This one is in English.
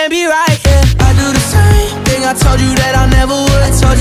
can't be right, yeah. I do the same thing I told you that I never would.